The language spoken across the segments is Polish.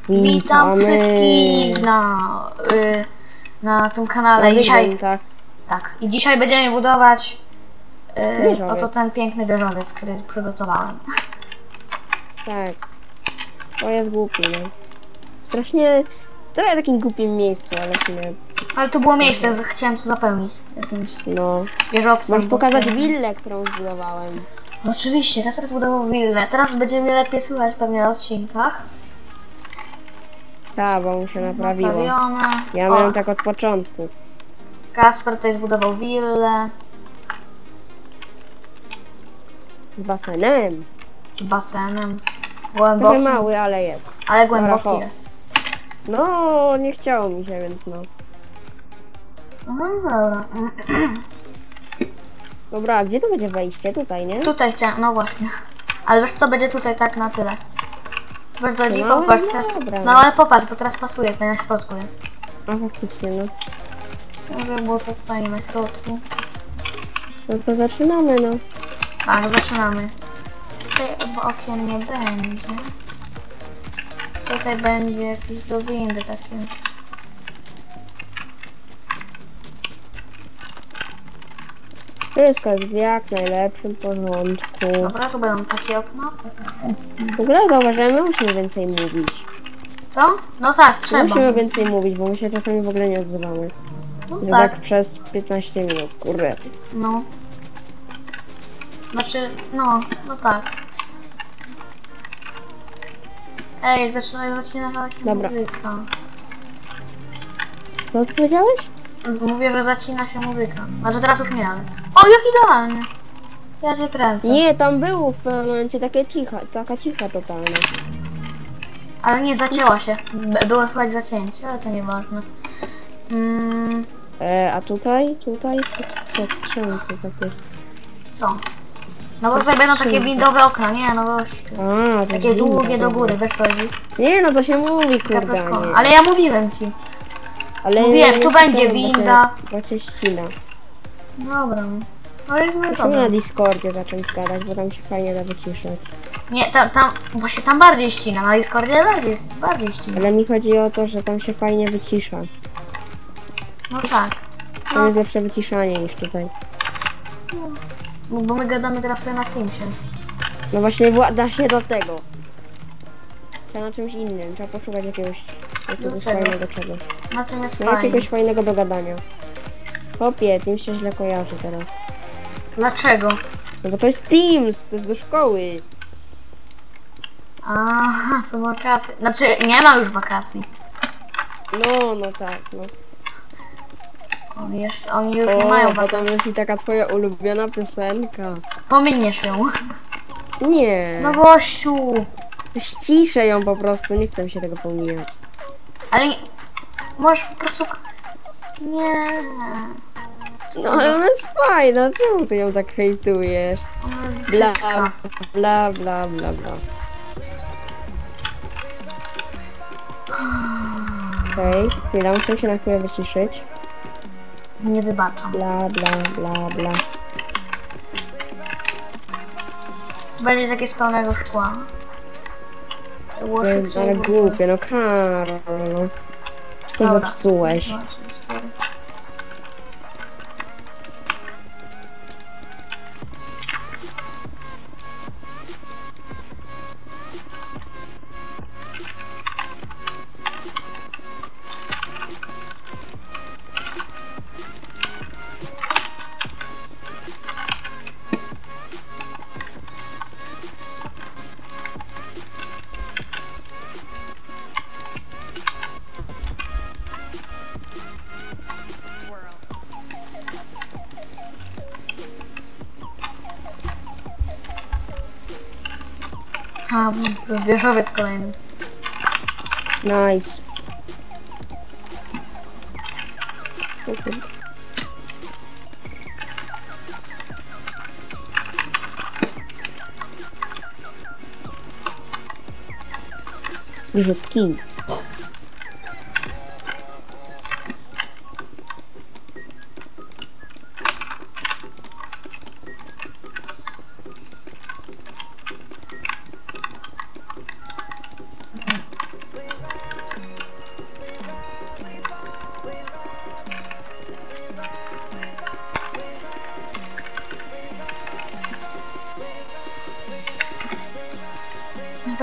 Witam Witamy. wszystkich na tym kanale. Na Dzisiaj, wyglądach. tak, i dzisiaj będziemy budować Wieżowiec. oto ten piękny wieżowiec, który przygotowałem. Tak. To jest głupi, no. Strasznie... Trochę w takim głupim miejscu, ale w sumie... Ale tu było miejsce, chciałem tu zapełnić jakimś No. wieżowcem. Możesz pokazać bo- willę, którą zbudowałem. No oczywiście, teraz zbudował willę. Teraz będziemy lepiej słychać pewnie na odcinkach. Tak, bo mu się naprawiło. Naprawione. Ja O, miałem tak od początku. Kasper tutaj zbudował willę Z basenem. z basenem. Trochę Głęboki, mały, ale jest. ale głęboki Dobra, jest. No, nie chciało mi się, więc no. No dobra. Dobra, a gdzie to będzie wejście? Tutaj, nie? Tutaj chciałem, no właśnie. Ale wiesz co, będzie tutaj tak na tyle. Bardzo dziwnie, No, popatrz no teraz. dobra. No ale popatrz, bo teraz pasuje, tutaj na środku jest. A faktycznie, no. Żeby było to fajnie na środku. No to zaczynamy, no. Tak, zaczynamy. Tutaj chyba okien nie będzie. Tutaj będzie jakieś do windy takie. Wszystko jest w jak najlepszym porządku. Dobra, tu będą takie okna. W ogóle zauważyłem, musimy więcej mówić. Co? No tak, trzeba. Musimy więcej mówić, bo my się czasami w ogóle nie odzywamy. No Że tak, tak przez 15 minut, kurde. no. Znaczy, no tak. Ej, zaczyna się Dobra. muzyka. Co ty powiedziałeś? Mówię, że zacina się muzyka. Znaczy teraz już nie, ale... O, jak idealnie! Ja się kręcę. Nie, tam było w pewnym momencie taka cicha totalna. Ale nie, zacięła się. Było słychać zacięcie, ale to nieważne. A tutaj? Czemu to tak jest? Co? No bo tutaj będą takie windowe okna, nie no bo... A, to Takie jest długie winda, do góry, dobra. bez co chodzi. Nie, no to się mówi, kurde, Kapeczkowe. nie. Ale ja mówiłem ci. Ale mówiłem, nie tu będzie słyszałem, winda. Bo cię ścina. Dobra. No i no Musimy dobra. na Discordzie zacząć gadać, bo tam się fajnie da wyciszać. Nie, tam, właśnie tam bardziej ścina, na Discordzie bardziej ścina. Ale mi chodzi o to, że tam się fajnie wycisza. No tak. Tam jest lepsze wyciszanie niż tutaj. Bo my gadamy teraz sobie na Teamsie. No właśnie da się do tego. Trzeba na czymś innym, trzeba poszukać jakiegoś czego? fajnego czegoś. Na tym jest No fajnie. jakiegoś fajnego do gadania. Hopie, Teams się źle kojarzy teraz. Dlaczego? No bo to jest Teams, to jest do szkoły. Aha, są wakacje. Znaczy, nie ma już wakacji. No tak, no. Oni już nie mają bo wakacji. tam leci taka twoja ulubiona piosenka. Pominiesz ją. Nie. No gościu. Ściszę ją po prostu, nie chcę się tego pomijać. Ale możesz po prostu... Nie. No ale ona jest fajna, czemu ty ją tak hejtujesz? Ona jest Bla, brzydka. bla, bla, bla, bla. Okej, chwila, muszę się na chwilę wyciszyć. Nie wybaczam. Bla, bla, bla, bla. Będzie takie z pełnego szkła. Było szybciej, Ale było- głupie, no Karol, no. To Dobra. zepsułeś. 2, 3, 4. A, to jest wieżowiec kolejny. Nice. Grzybki.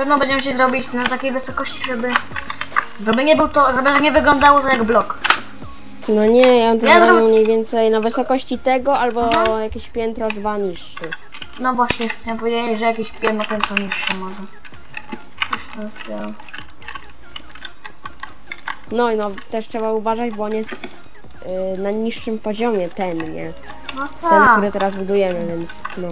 pewno będziemy się zrobić na takiej wysokości, żeby nie był to, żeby nie wyglądało to jak blok. No nie, ja bym to Ja zrobił zro- mniej więcej na wysokości tego, albo Aha. jakieś piętro 2 niższe. No właśnie, chciałem powiedzieć, że jakieś piętro niższe może. Coś w tym stylu. No i no, też trzeba uważać, bo on jest na niższym poziomie, ten, nie? No Ten, tak. który teraz budujemy, więc no.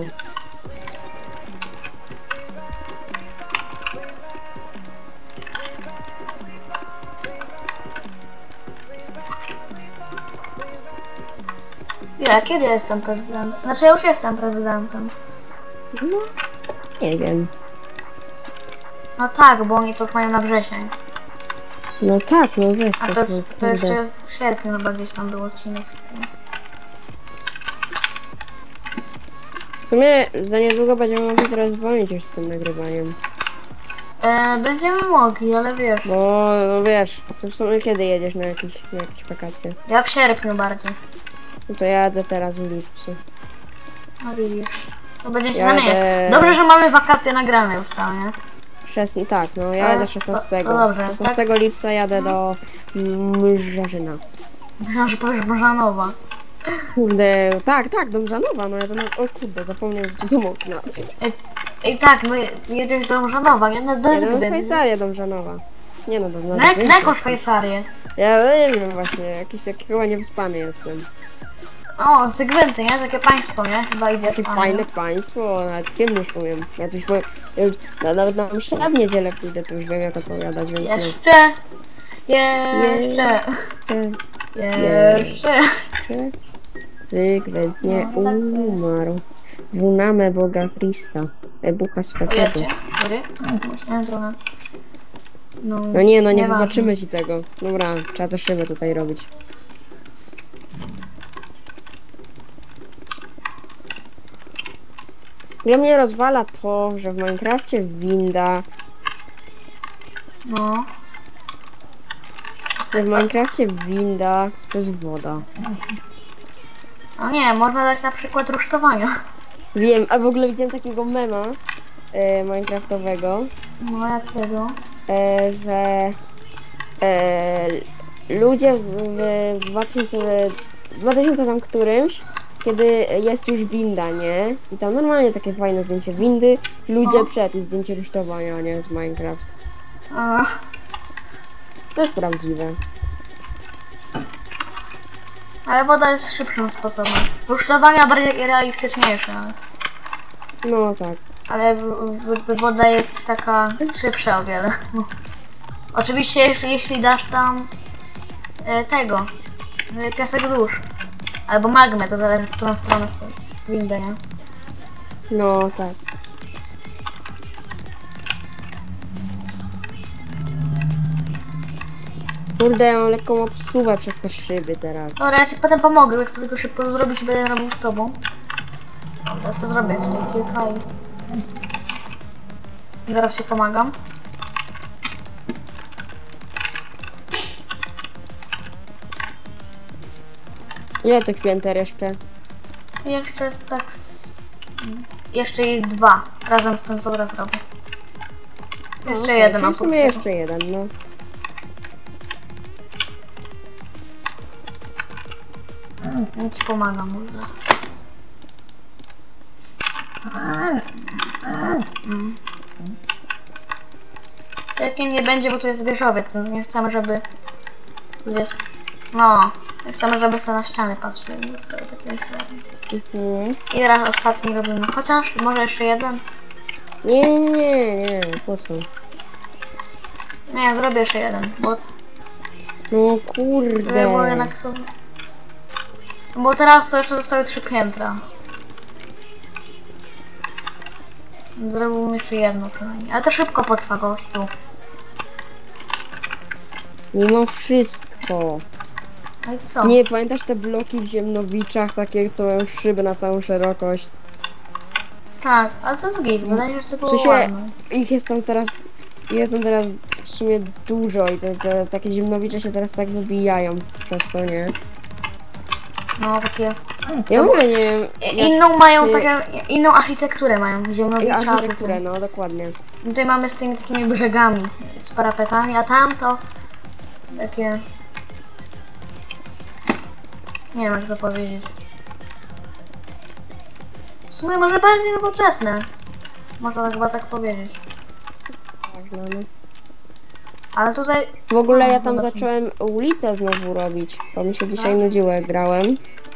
Ja, kiedy jestem prezydentem? Znaczy ja już jestem prezydentem. No, nie wiem. No tak, bo oni to już mają na wrzesień. No tak, no wiesz, A tak, to, no, to kurde. jeszcze w sierpniu chyba gdzieś tam był odcinek z tym. W sumie za niedługo będziemy mogli teraz zwolnić już z tym nagrywaniem. Będziemy mogli, ale wiesz. Bo no wiesz, to w sumie kiedy jedziesz na jakieś wakacje? Ja w sierpniu bardziej. No to jadę teraz w lipcu. No widzisz. To będzie się Jadę- zamieniać. Dobrze, że mamy wakacje nagrane już całe, nie? Tak, no ja To jadę jest- 16. to dobrze, 16 lipca jadę do Mrzażyna. Myślałam, że powiesz Bożanowa. Kurde, tak, do Mrzanowa, no ja to o kurde, zapomniałem, że tu są okna. I tak, no jedziesz do Bożanowa, nie? No, do Jadę do Zbyt. Szwajcarię do Mrzanowa. Nie no, do Na jaką Szwajcarię? Ja nie wiem właśnie, jakiś taki chyba niewyspany jestem. O, Zygwynty, nie? Takie państwo, nie? Chyba idzie. Takie fajne państwo, nawet tym już powiem. Ja coś powiem, nawet na mszę w niedzielę pójdę, to już wiem jak odpowiadać, więc no. Jeszcze. Zygwent nie No, tak. umarł. Wunamy Boga Krista. Bucha swego. Wiecie, który? Myślałem trochę. No nie, no nie nieważne. wybaczymy ci tego. Dobra, trzeba też szybę tutaj robić. Ja mnie rozwala to, że w Minecrafcie winda, No. że w Minecrafcie winda to jest woda. No nie, można dać na przykład rusztowania. Wiem, a w ogóle widziałem takiego mema minecraftowego, No jakiego? że ludzie w 2000 tam którymś, kiedy jest już winda, nie? I tam normalnie takie fajne zdjęcie windy, ludzie No. przed i zdjęcie rusztowania, nie? Z Minecraft. A, To jest prawdziwe. ale woda jest szybszym sposobem. Rusztowania bardziej realistyczniejsze. No tak. Ale woda jest taka szybsza o wiele. No. Oczywiście jeśli dasz tam tego piasek dusz. Albo magmę, to zależy w którą stronę chcesz. Windę, nie? No tak. Kurde, ja mam lekką obsuwę przez te szyby teraz. Dobra, ja ci potem pomogę, jak chcę tylko szybko zrobić, będę robił z tobą. Dobra, to zrobię, czyli kilka i zaraz się pomagam. Ile tych pięter jeszcze? I jeszcze jest tak jeszcze ich 2, razem z tym, co teraz robię. Jeszcze okej, jeden czyli w sumie oprócz jeszcze jeden, no. tego. Ja ci pomagam już zaraz. Takim nie będzie, bo tu jest wieżowiec, więc nie chcemy, żeby... Jest... No, nie chcemy, żeby sobie na ściany patrzyli. Trochę takie myślałem. I teraz ostatni robimy. Chociaż może jeszcze jeden? Nie, po co? Nie, ja zrobię jeszcze jeden, bo No kurde. bo jednak to... Bo teraz to jeszcze zostały 3 piętra. Zrobiłbym jeszcze jedno przynajmniej. Ale to szybko potrwa, gościu. Mimo wszystko. No i co? Nie, pamiętasz te bloki w Ziemnowiczach, takie co mają szyby na całą szerokość? Tak, ale to jest git, wydaje mi się, że to W było sensie, ładne. jest tam teraz w sumie dużo i te takie Ziemnowicze się teraz tak wybijają przez to, nie? No, takie... Ja w ogóle nie wiem, Inną mają ty- takie... Inną architekturę mają. jak Ziemnowicza. architekturę, no dokładnie. Tutaj mamy z tymi takimi brzegami, z parapetami, a tam to takie... Nie wiem jak to powiedzieć. W sumie może bardziej nowoczesne. Można chyba tak powiedzieć. Można, no. Ale tutaj... W ogóle ja No, tam zobaczymy. zacząłem ulicę znowu robić, bo mi się dzisiaj nudziło jak grałem.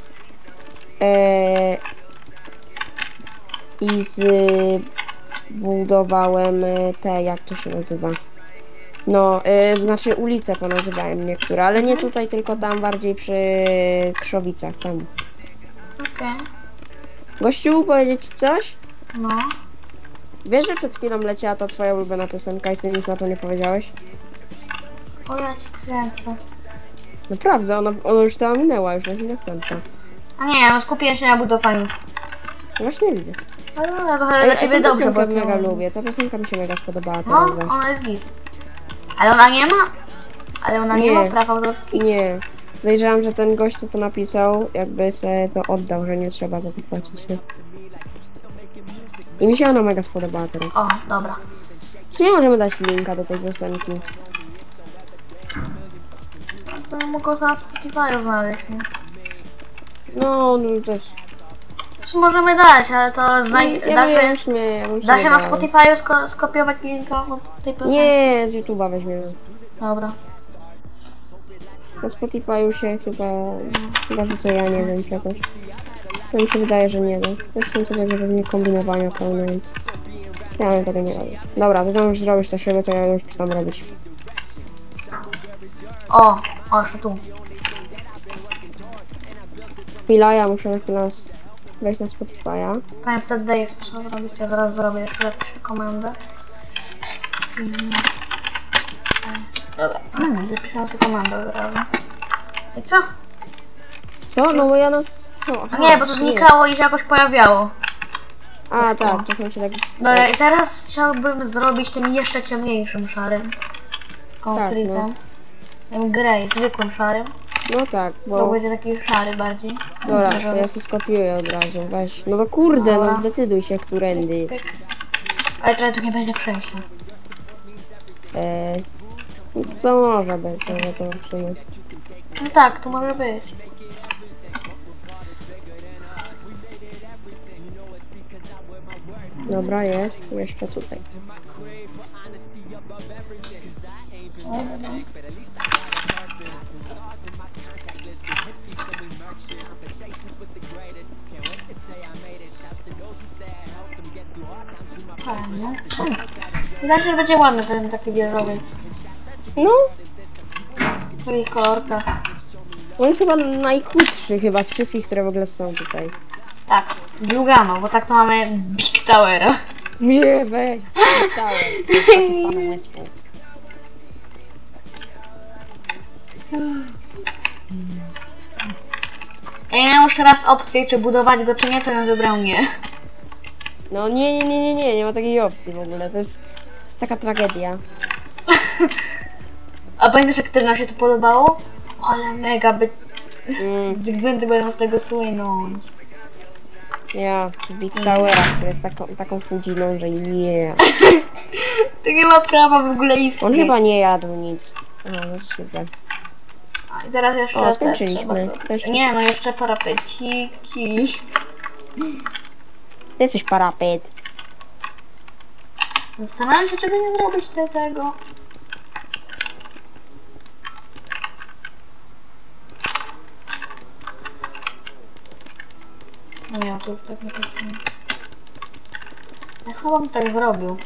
I zbudowałem te, jak to się nazywa? No, znaczy ulice ponazywałem niektóre, ale nie tutaj, tylko tam bardziej przy Krzowicach, tam. Okej. Gościu, powiedzieć ci coś? No. Wiesz, że przed chwilą leciała ta twoja ulubiona piosenka i ty nic na to nie powiedziałeś? O, ja cię kręcę. Naprawdę, ona już to minęła, już jest następna. A nie, no skupiłem się na budowaniu. Właśnie widzę. Ale no, trochę dla ciebie tę dobrze, bo piosenkę to... mega lubię, ta piosenka mi się mega spodobała No, teraz. ona jest git. Ale ona nie ma? Ale ona nie Nie. ma praw autorskich? Nie. Podejrzewam, że ten gość, co to napisał, jakby sobie to oddał, że nie trzeba za to płacić, nie? I mi się ona mega spodobała teraz. O, dobra. W sumie możemy dać linka do tej piosenki. To ja mogę na Spotify znaleźć, nie? No też. Czy możemy dać, ale to Ja bym się da nie się na bała. Spotify skopiować linka od tej piosenki? Nie, z YouTube'a weźmiemy. Dobra. Na Spotify'u się chyba, że to ja nie wiem czegoś. To mi się wydaje, że nie wiem. To są sobie pewnie kombinowania pełne, więc ja bym tego nie robię. Dobra, ty tam już zrobisz to siebie, to ja już tam robić. O, jeszcze tu. Chwila, ja muszę na chwilę wejść na Spotify'a. Powiem set Dave, to trzeba zrobić, ja zaraz zrobię sobie komendę. Dobra, zapisałam sobie komendę od razu. I co? Co? No bo ja nas... Co? Aha, Nie, bo to znikało i się jakoś pojawiało. A, tak, czasem się tak... Dobra, i teraz chciałbym zrobić tym jeszcze ciemniejszym szarym. Konkretem. Tym grey, zwykłym szarym. No tak, To bo... będzie taki szary bardziej. Dobra, to ja się skopiuję od razu, weź. No to kurde, Dobra. no zdecyduj się, którędy. Ale trochę tu nie będzie przejścia. To może być, ale to w sumie... No tak, tu może być. Dobra, jest. Jeszcze tutaj. Fajnie. Wydaje się, że będzie ładny ten taki wieżowy. No, W swoich kolorkach. on jest chyba najkrótszy chyba z wszystkich, które w ogóle są tutaj. Tak, Blugano, bo tak to mamy Big Towera. Nie, weź. Ja miałem już teraz opcję, czy budować go, czy nie, to bym wybrał nie. No nie ma takiej opcji w ogóle, to jest taka tragedia. A pamiętasz, jak nam się to podobało? Ale mega by... Zygwynty będą z tego słynąć. Ja, Big Towera, który jest taką chudziną, że nie. To nie ma prawa w ogóle istnieć. On chyba nie jadł nic. No, super. A i teraz jeszcze O, te skończyliśmy. trzeba zrobić. Też- Nie, no jeszcze parapeciki. Ty jesteś parapet. Zastanawiam się, czego nie zrobić do tego. No nie, to tak nie pasuje. Ja chyba bym tak zrobił.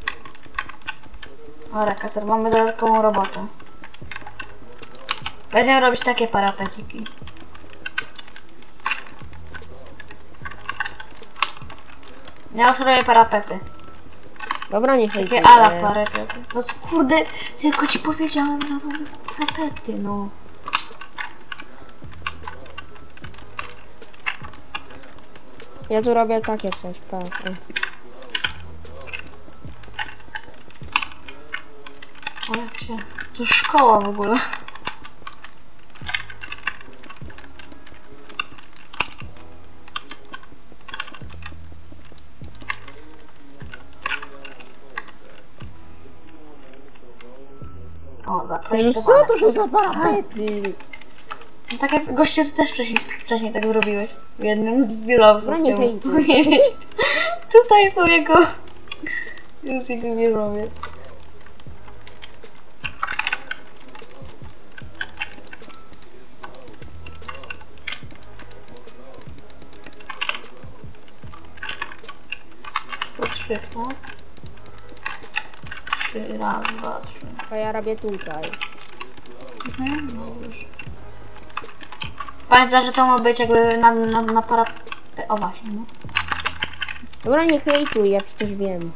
Dobra, Kaser, mamy dodatkową robotę. Będziemy robić takie parapeciki. Ja już robię parapety. Dobra, niech Takie ala parapety. No kurde, tylko ci powiedziałem, że robię parapety, no. Ja tu robię takie coś, tak. O jak się... To już szkoła w ogóle. O, No zaprojektowane. co to za parapety? No tak jest, gościu, ty też wcześniej tak zrobiłeś. W jednym z biurowców. Dobra, nie chciałbym hejtuj. powiedzieć. Tutaj są jego... Jest jego wieżowiec. Co 3, tak? 3, raz, 2, 3. To ja robię tutaj. No już. Pamiętaj, że to ma być jakby na parapet. O właśnie, no. Dobra, nie hejtuj, ja przecież wiem.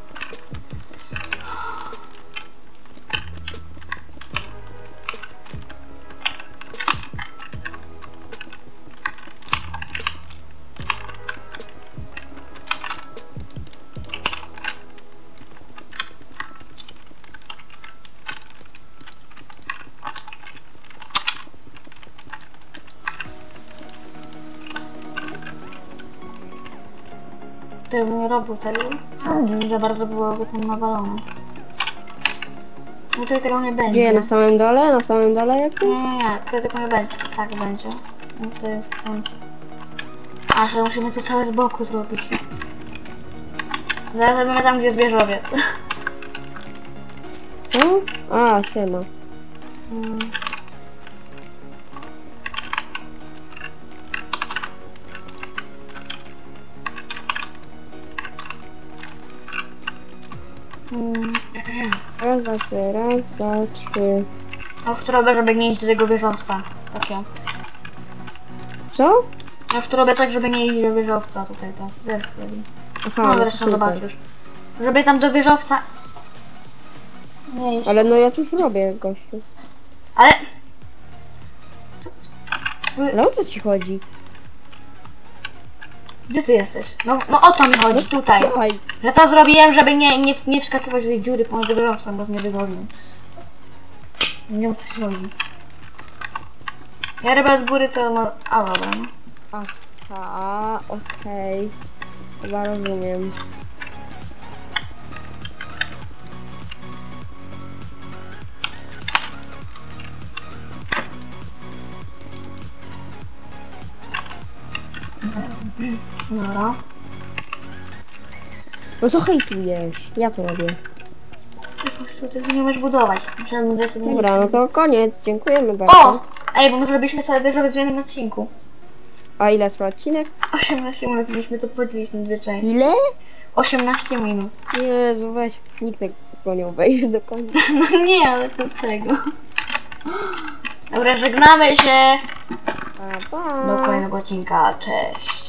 To ja bym nie robił tego. Za bardzo byłoby tam nawalone. No tutaj tego nie będzie. Gdzie? Na samym dole? Na samym dole jak to? Nie, tutaj tego nie będzie. Tak będzie. No to jest tam. Aż musimy to całe z boku zrobić. Zaraz robimy tam, gdzie jest wieżowiec. No? A, siema. Mm. Raz, dwa, trzy, raz, dwa, trzy. A już to robię, żeby nie iść do tego wieżowca. Takie. Co? A już to robię tak, żeby nie iść do wieżowca tutaj, tak. Wiesz, co robię. Aha, No to zresztą super. zobaczysz. Żeby tam do wieżowca... Nie iść. Ale no ja to już robię, gościu. Ale... Co? Ale o co ci chodzi? Gdzie ty jesteś? No o to mi chodzi, tutaj. Dawaj. Że to zrobiłem, żeby nie wskakiwać do tej dziury pomiędzy wieżowcem, bo z niewygodny. Nie wiem, o co się chodzi. Ja robię od góry, to może... A, dobra, no. Aha, okej. Chyba rozumiem. Dobra. No co hejtujesz? Ja to robię. Kościół, ty nie możesz budować. Musiałem dać sobie Dobra, no to koniec. Dziękujemy bardzo. O! Ej, bo my zrobiliśmy sobie wieżowiec w jednym odcinku. A ile trwa odcinek? 18 minut, mieliśmy to podzielić na dwie części. Ile? 18 minut. Jezu, weź. Nikt tego nie obejrzy do końca. No nie, ale co z tego? Dobra, żegnamy się. Pa, pa. Do kolejnego odcinka. Cześć.